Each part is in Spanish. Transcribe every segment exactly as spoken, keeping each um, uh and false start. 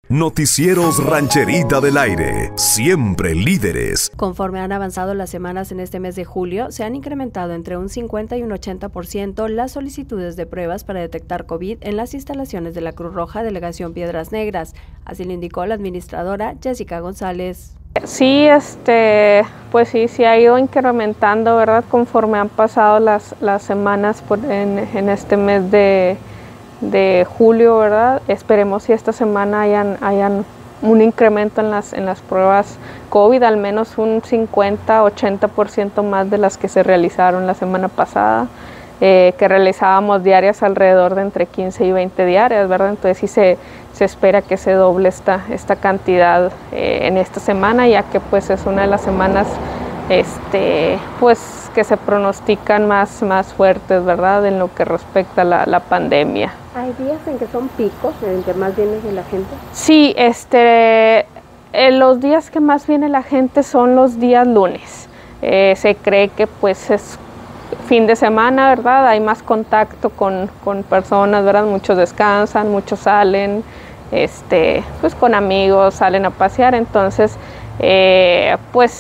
Noticieros Rancherita del Aire, siempre líderes. Conforme han avanzado las semanas en este mes de julio, se han incrementado entre un cincuenta y un ochenta por ciento las solicitudes de pruebas para detectar COVID en las instalaciones de la Cruz Roja Delegación Piedras Negras. Así lo indicó la administradora Jessica González. Sí, este, pues sí, sí ha ido incrementando, ¿verdad? Conforme han pasado las, las semanas por, en, en este mes de, de julio, ¿verdad? Esperemos si esta semana hayan, hayan un incremento en las, en las pruebas COVID, al menos un cincuenta a ochenta por ciento más de las que se realizaron la semana pasada, eh, que realizábamos diarias alrededor de entre quince y veinte diarias, ¿verdad? Entonces sí se, se espera que se doble esta, esta cantidad eh, en esta semana, ya que pues es una de las semanas este, pues, que se pronostican más, más fuertes, ¿verdad? En lo que respecta a la, la pandemia. ¿Hay días en que son picos, en que más viene la gente? Sí, este, eh, los días que más viene la gente son los días lunes. Eh, se cree que pues es fin de semana, ¿verdad? Hay más contacto con, con personas, ¿verdad? Muchos descansan, muchos salen, este, pues con amigos, salen a pasear. Entonces, eh,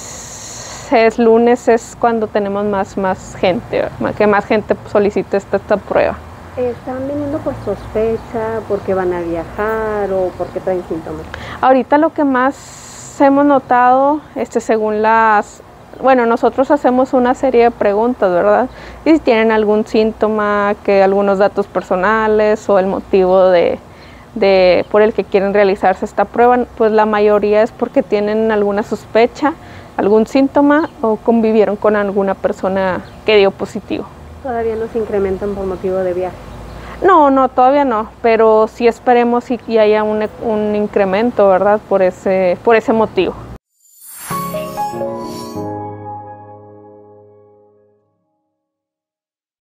pues es lunes es cuando tenemos más, más gente, que más gente solicita esta, esta prueba. ¿Están viniendo por sospecha, porque van a viajar o porque traen síntomas? Ahorita lo que más hemos notado, este, según las, bueno, nosotros hacemos una serie de preguntas, ¿verdad? Y si tienen algún síntoma, que algunos datos personales o el motivo de, de por el que quieren realizarse esta prueba, pues la mayoría es porque tienen alguna sospecha, algún síntoma o convivieron con alguna persona que dio positivo. ¿Todavía no se incrementan por motivo de viaje? No, no, todavía no, pero sí esperemos y, y haya un, un incremento, ¿verdad? Por ese, por ese motivo.